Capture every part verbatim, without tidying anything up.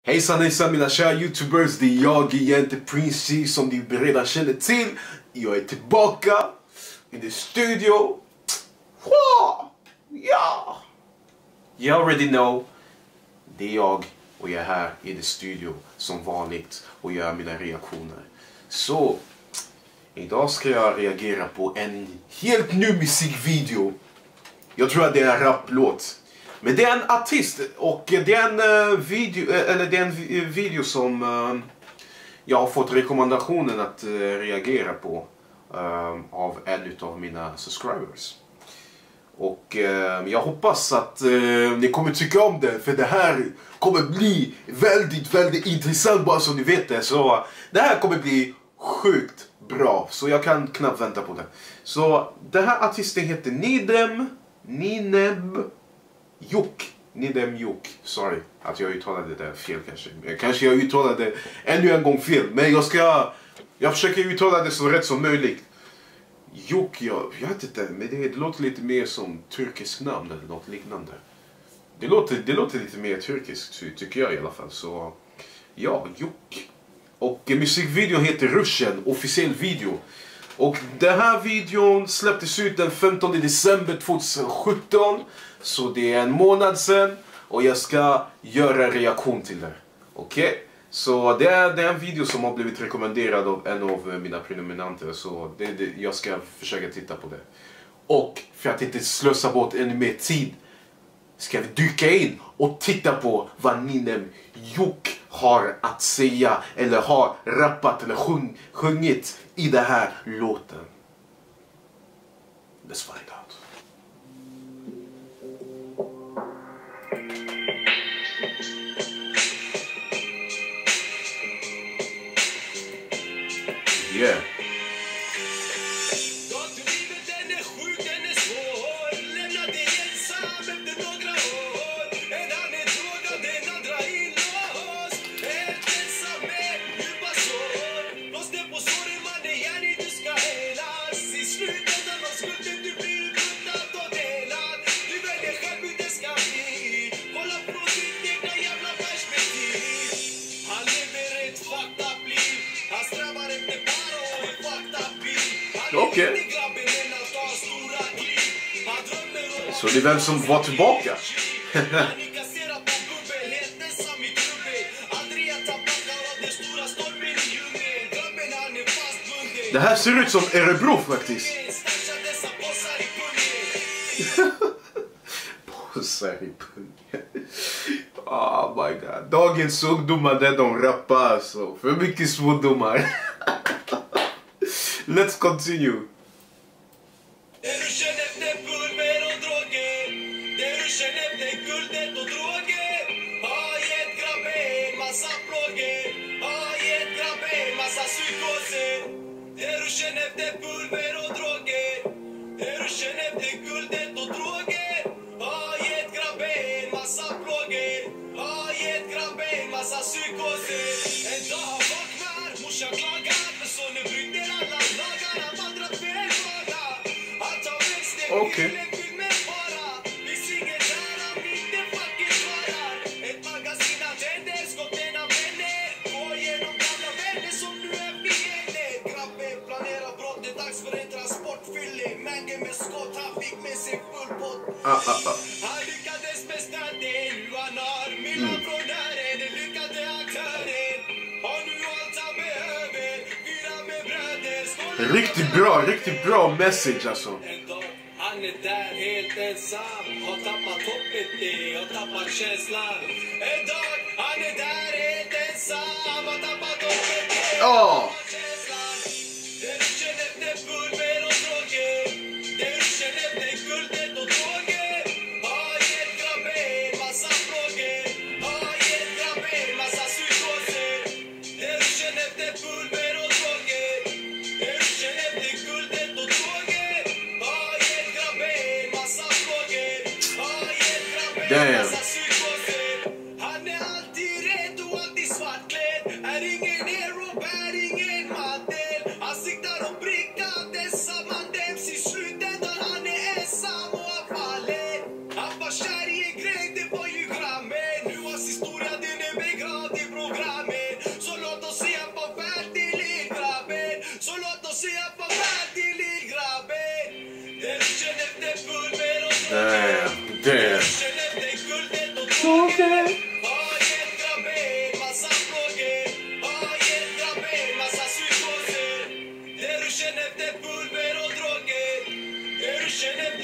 Hejsan hejsan mina kära youtubers, det är jag igen, The Prince G, som ni redan känner till. Jag är tillbaka i the studio. Ja! You already know. Det är jag och jag är här i the studio som vanligt och gör mina reaktioner. Så, idag ska jag reagera på en helt ny musikvideo. Jag tror att det är en rapplåt. Men det är en artist och det är en uh, video eller det är en video som uh, jag har fått rekommendationen att uh, reagera på uh, av en av mina subscribers. Och uh, jag hoppas att uh, ni kommer tycka om det, för det här kommer bli väldigt väldigt intressant, bara så ni vet det. Så uh, det här kommer bli sjukt bra, så jag kan knappt vänta på det. Så den här artisten heter Nidem Ninem Juk. Nidem Juk. Sorry att jag uttalade det fel kanske. Kanske jag uttalade det ännu en gång fel. Men jag ska... Jag försöker uttala det så rätt som möjligt. Juk, jag, jag vet inte. Men det, det låter lite mer som turkisk namn eller något liknande. Det låter, det låter lite mer turkiskt tycker jag i alla fall. Så ja, Juk. Och musikvideon heter Ruschen. Officiell video. Och den här videon släpptes ut den femtonde december tjugohundrasjutton. Så det är en månad sedan. Och jag ska göra reaktion till det. Okej? Okay? Så det är, det är en video som har blivit rekommenderad av en av mina prenumeranter. Så det, det, jag ska försöka titta på det. Och för att inte slösa bort ännu mer tid, ska vi dyka in och titta på vad Ninem Juk har att säga, eller har rappat eller sjung, sjungit i den här låten. Let's find out. Yeah. Okej. Okay. Så det är vem som var tillbaka. Det här ser ut som Örebro faktiskt. Bossar i pungen. Oh my god. Dagens ungdomar där de rappar alltså. För mycket svordomar. Let's continue. Okej. Okay. Ah, ah, ah. Mm. Riktigt bra, riktigt bra message alltså. Han är där helt ensam, har tappat hoppet, det har tappat känslan. En dag, han är där helt ensam, har tappat hoppet, det har tappat känslan. Det ruschen efter pulver och droger, det ruschen efter guldet och droger. Har gett grabben massa frågor, har gett grabben massa psykoser. Det ruschen efter pulver och droger, det ruschen efter guldet och droger. Damn. Han är alltid rädd och alltid svartklädd. Är ingen hero, bär ingen mandel. Han siktar och prickar dessa mandems. I slutändan han är ensam och han faller. Han var kär i en grej, det var ju grammen. Nu hans historia den är begravd i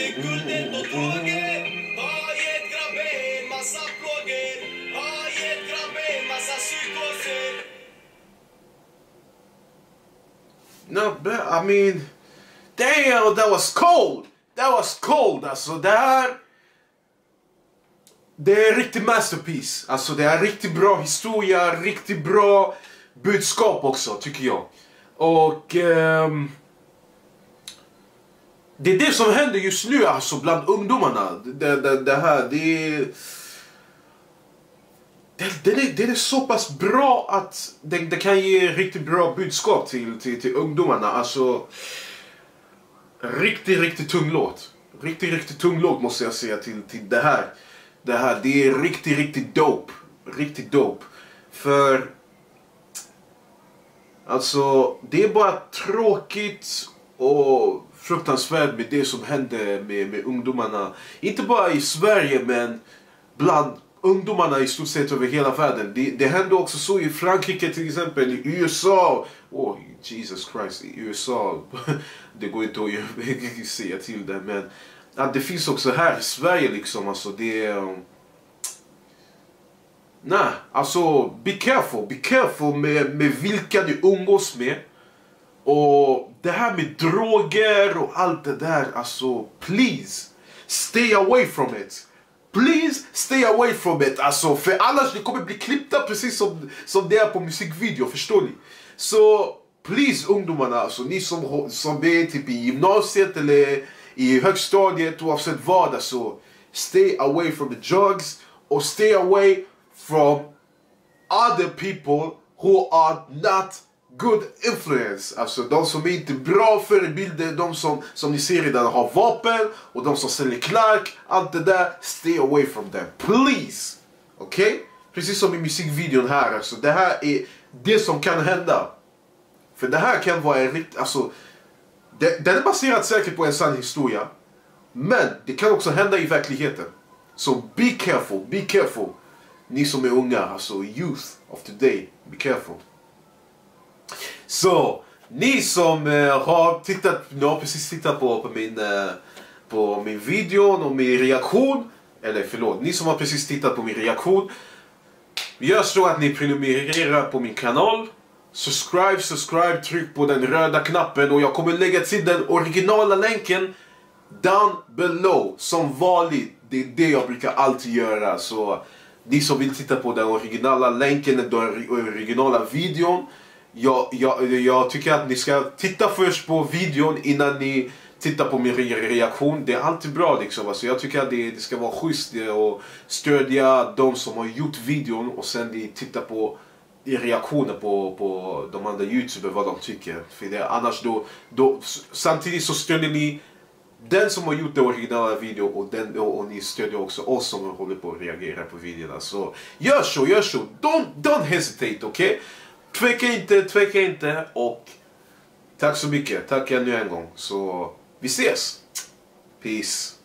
fick guldet och tåget. Har gett grabben en massa plågor. Har gett grabben en massa psykoser. No, but I mean, damn, that was cold. That was cold. Alltså, det här... Det är en riktig masterpiece. Alltså, det är en riktigt bra historia, riktigt bra budskap också, tycker jag. Och... Um, det är det som händer just nu, alltså, bland ungdomarna. Det, det, det här, det är... Det, det, det, det är så pass bra att det, det kan ge riktigt bra budskap till, till, till ungdomarna. Alltså, riktigt, riktigt tung låt. Riktigt, riktigt tung låt måste jag säga till, till det här. Det här, det är riktigt, riktigt dope. Riktigt dope. För, alltså, det är bara tråkigt och fruktansvärt med det som händer med, med ungdomarna. Inte bara i Sverige, men bland ungdomarna i stort sett över hela världen. Det, det händer också så i Frankrike till exempel, i U S A. Oh, Jesus Christ, i U S A. Det går inte att säga till det, men ja, det finns också här i Sverige liksom. Alltså det är... Um... Nej, alltså be careful. Be careful med, med vilka du umgås med. Och det här med droger och allt det där. Alltså, please, stay away from it. Please stay away from it. Alltså, för annars det kommer bli klippta precis som, som det är på musikvideo, förstår ni? Så please ungdomarna, alltså, ni som, som är typ i gymnasiet eller i högstadiet, oavsett vad, alltså, stay away from the drugs och stay away from other people who are not good influence. Alltså de som är inte bra förebilder, de som, som ni ser redan har vapen och de som säljer knark, allt det där, stay away from them, please. Okej? Okay? Precis som i musikvideon här, alltså, det här är det som kan hända. För det här kan vara en rikt, alltså, det, den är baserad säkert på en sann historia, men det kan också hända i verkligheten. Så be careful, be careful. Ni som är unga, alltså youth of today, be careful. Så, ni som uh, har tittat, ni har precis tittat på, på, min, uh, på min video och min reaktion, eller förlåt, ni som har precis tittat på min reaktion, gör så att ni prenumererar på min kanal, subscribe, subscribe, tryck på den röda knappen och jag kommer lägga till den originala länken down below, som vanligt. Det är det jag brukar alltid göra, så ni som vill titta på den originala länken, den originala videon, Jag, jag, jag tycker att ni ska titta först på videon innan ni tittar på min reaktion. Det är alltid bra liksom. Alltså, jag tycker att det, det ska vara schysst och stödja de som har gjort videon och sen ni tittar på reaktioner på, på de andra YouTubers, vad de tycker. För det, annars då, då, samtidigt så stödjer ni den som har gjort den originala video och, den, och, och ni stödjer också oss som håller på att reagera på videorna. Så gör så, gör så. Don't, don't hesitate, okej? Okay? Tveka inte, tveka inte och tack så mycket. Tack ännu en gång. Så vi ses. Peace.